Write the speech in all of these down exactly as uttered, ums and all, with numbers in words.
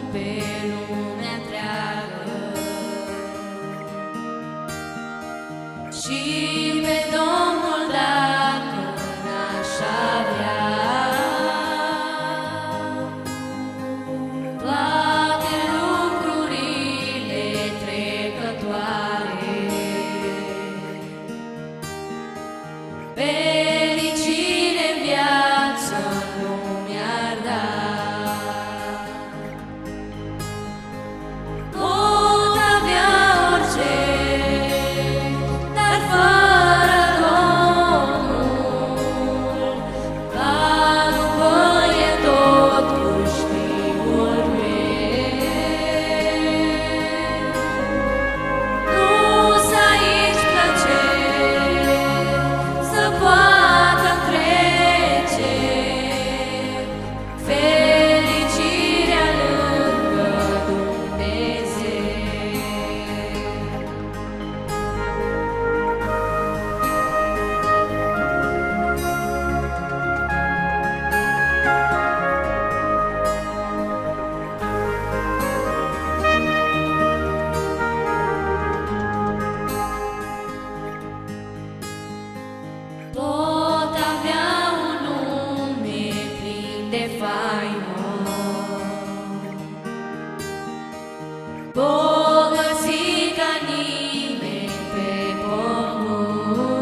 pe lumea întreagă și pe Domnul dacă n-aș avea. Toate lucrurile trecătoare, fericire în viață nu mi-ar da. Pot avea orice, dar fără Domnul, ca după e tot câștigul meu. Nu-s aici plăcere să poată trece fericirea lângă Dumnezeu. Pot avea un nume plin de faimă, bogății ca nimeni pe pământ,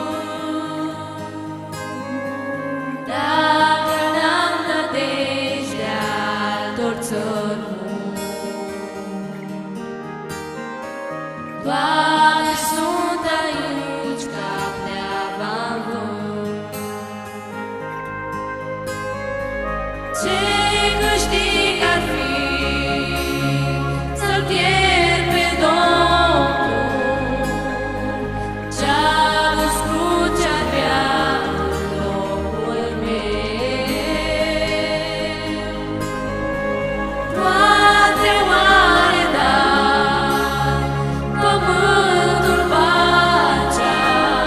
dacă n-am nădejdea altor țărmuni. Doamne, sunt aici ca pleava în vânt. Ce câștig ar fi să-L pierd pe Domnul, ce-a născut ce-ar vrea în locul meu. Toate oare da, pământul pacea,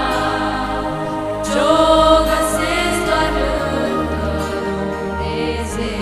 ce-o găsesc doar lângă Dumnezeu.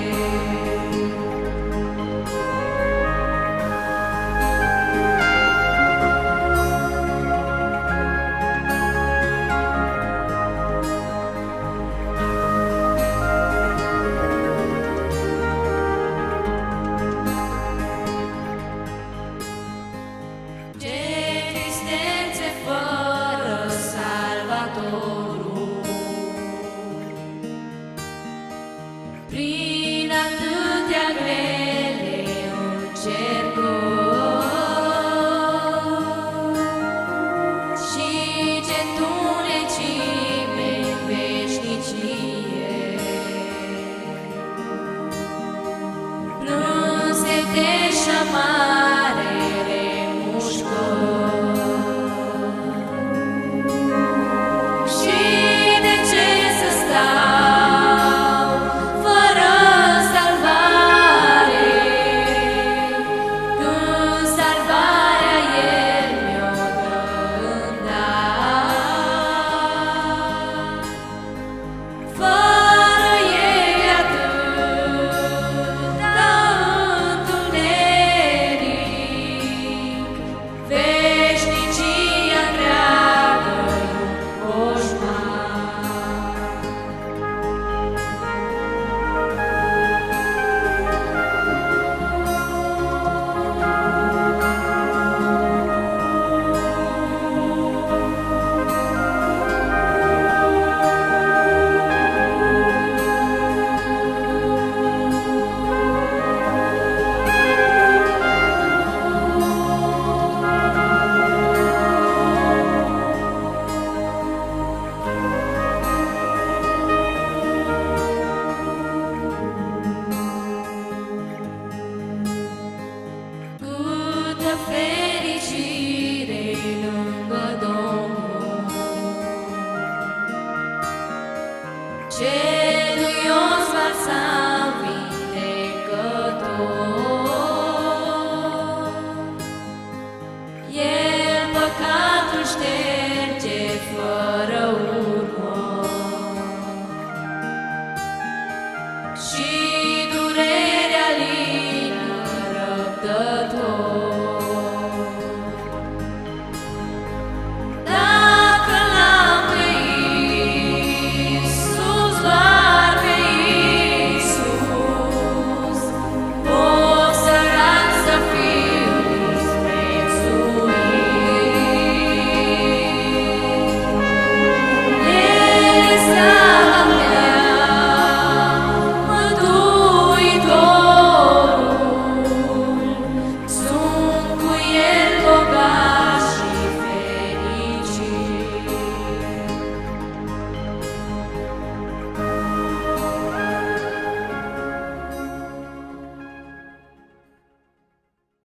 Ce tristețe fără Salvatorul, prin atâtea grele încercări și ce tunecime în veșnicie. Plânsete și amare